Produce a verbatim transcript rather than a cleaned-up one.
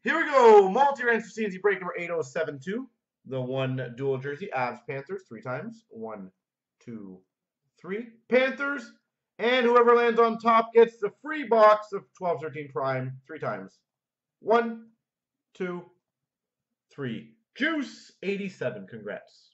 Here we go. Multi-range for C and C break number eight oh seven two. The one dual jersey, Avs Panthers, three times. One, two, three. Panthers. And whoever lands on top gets the free box of twelve thirteen Prime, three times. One, two, three. Juice, eighty-seven. Congrats.